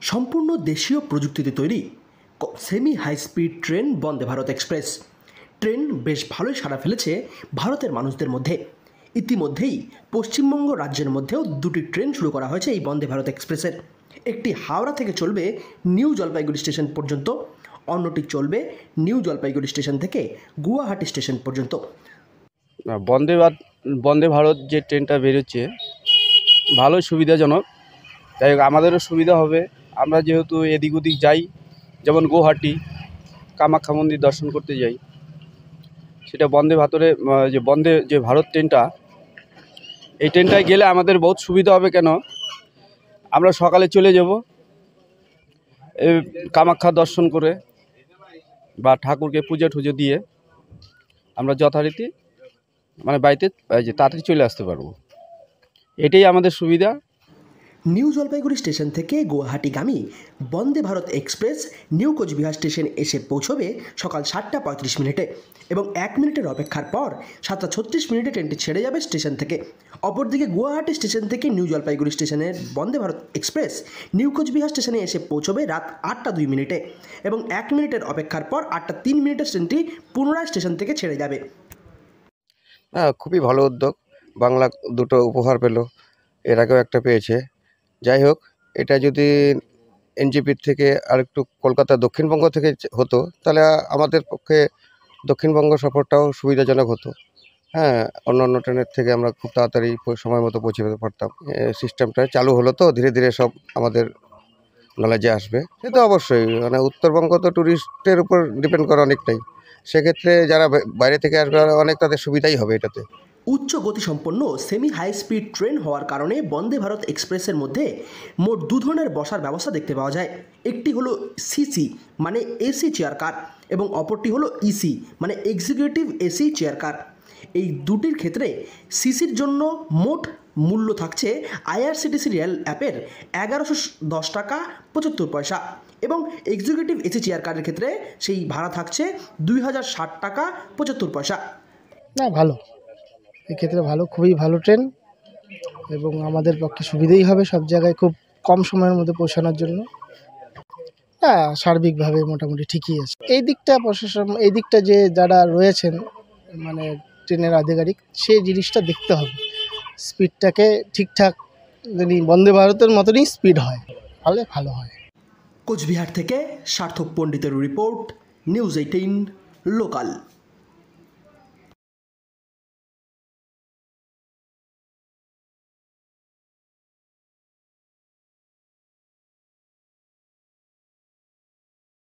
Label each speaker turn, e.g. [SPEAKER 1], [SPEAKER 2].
[SPEAKER 1] সম্পূর্ণ দেশীয় প্রযুক্তিতে তৈরি semi high speed train Vande Bharat express train বেশ ভালোই সাড়া ফেলেছে ভারতের মানুষদের মধ্যে। ইতিমধ্যেই পশ্চিমবঙ্গ রাজ্যের মধ্যেও দুটি ট্রেন শুরু করা হয়েছে এই বন্দে ভারত এক্সপ্রেসের। একটি হাওড়া থেকে চলবে নিউ জলপাইগুড়ি স্টেশন পর্যন্ত, অন্যটি চলবে নিউ জলপাইগুড়ি স্টেশন থেকে গুয়াহাটি স্টেশন পর্যন্ত।
[SPEAKER 2] বন্দে ভারত যে ট্রেনটা বেরোচ্ছে ভালোই সুবিধাজনক, তাই আমাদেরও সুবিধা হবে। আমরা যেহেতু এদিক ওদিক যাই, যেমন গুয়াহাটি কামাখ্যা মন্দির দর্শন করতে যাই, সেটা বন্দে যে ভারত ট্রেনটা, এই ট্রেনটায় গেলে আমাদের বহুত সুবিধা হবে। কেন, আমরা সকালে চলে যাব কামাখ্যা দর্শন করে বা ঠাকুরকে পুজো টুজো দিয়ে আমরা যথারীতি বাড়িতে তাড়াতাড়ি চলে আসতে পারবো। এটাই আমাদের সুবিধা।
[SPEAKER 1] নিউ জলপাইগুড়ি স্টেশন থেকে গুয়াহাটিগামী Vande Bharat express new Coochbehar station এসে পৌঁছবে সকাল 7:35 এবং 1 মিনিটের অপেক্ষার পর 7:36 ট্রেনটি ছেড়ে যাবে স্টেশন থেকে। অপরদিকে গুয়াহাটি স্টেশন থেকে নিউ জলপাইগুড়ি স্টেশনের বন্দে ভারত এক্সপ্রেস নিউ কোচবিহার স্টেশনে এসে পৌঁছবে রাত 8:02 এবং 1 মিনিটের অপেক্ষার পর 8:03 ট্রেনটি পুনরায় স্টেশন থেকে ছেড়ে যাবে।
[SPEAKER 3] খুবই ভালো উদ্যোগ। বাংলা দুটো উপহার পেল, এর আগেও একটা পেয়েছে। যাই হোক, এটা যদি এনজেপির থেকে আর একটু কলকাতা দক্ষিণবঙ্গ থেকে হতো, তাহলে আমাদের পক্ষে দক্ষিণবঙ্গ সফরটাও সুবিধাজনক হতো। অন্য ট্রেনের থেকে আমরা খুব তাড়াতাড়ি সময় মতো পৌঁছে যেতে পারতাম। সিস্টেমটা চালু হলো তো ধীরে ধীরে সব আমাদের নলেজে আসবে। সে তো অবশ্যই, উত্তরবঙ্গ তো ট্যুরিস্টের উপর ডিপেন্ড করে অনেকটাই। সেক্ষেত্রে যারা বাইরে থেকে আসবে অনেক তাদের সুবিধাই হবে এটাতে।
[SPEAKER 1] উচ্চ গতিসম্পন্ন সেমি হাই স্পিড ট্রেন হওয়ার কারণে বন্দে ভারত এক্সপ্রেসের মধ্যে মোট 2 ধরনের বসার ব্যবস্থা দেখতে পাওয়া যায়। একটি হলো সিসি মানে এসি চেয়ার কার এবং অপরটি হলো ইসি মানে এক্সিকিউটিভ এসি চেয়ার কার। এই দুটির ক্ষেত্রে সিসির জন্য মোট মূল্য থাকছে আইআরসিটিসি রেল অ্যাপের 1110 টাকা 75 পয়সা এবং এক্সিকিউটিভ এসি চেয়ার কারের ক্ষেত্রে সেই ভাড়া থাকছে 2060 টাকা 75 পয়সা।
[SPEAKER 4] না, ভালো, এক্ষেত্রে ভালো, খুবই ভালো ট্রেন এবং আমাদের পক্ষে সুবিধেই হবে সব জায়গায় খুব কম সময়ের মধ্যে পৌঁছানোর জন্য। সার্বিকভাবে মোটামুটি ঠিকই আছে। এই দিকটা প্রশাসন, এই দিকটা যে যারা রয়েছেন ট্রেনের আধিকারিক, সেই জিনিসটা দেখতে হবে, স্পিডটাকে ঠিকঠাক যদি বন্দে ভারতের মতনই স্পিড হয় তাহলে ভালো হয়।
[SPEAKER 1] কোচবিহার থেকে সার্থক পণ্ডিতের রিপোর্ট, নিউজ 18 লোকাল।